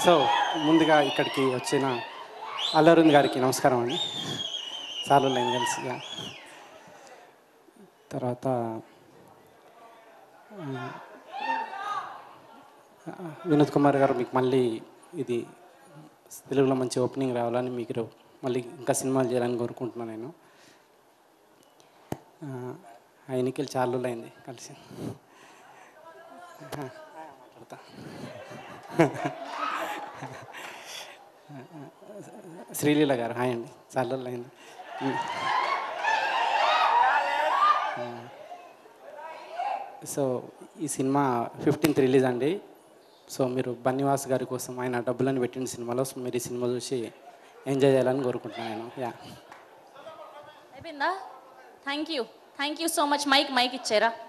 So ముందుగా ఇక్కడికి వచ్చిన అల్లు అరవింద్ గారికి నమస్కారం అండి. చాలా లైన్ కలిసి. తర్వాత వినోద్ కుమార్ గారు, మీకు మళ్ళీ ఇది తెలుగులో మంచి ఓపెనింగ్ రావాలని, మీకు మళ్ళీ ఇంకా సినిమాలు చేయాలని కోరుకుంటున్నాను నేను. ఆయనకి చాలా రోజులైంది కలిసి మాట్లాడతా. శ్రీలీల గారు హాయ్ అండి, చాలా రోజులైంది. సో ఈ సినిమా 15th రిలీజ్ అండి. సో మీరు బన్నివాస్ గారి కోసం ఆయన డబ్బులను పెట్టిన సినిమాలో మీరు ఈ సినిమా చూసి ఎంజాయ్ చేయాలని కోరుకుంటున్నాను నేను. అయిపోయిందా? Thank you so much. Mic ఇచ్చారా?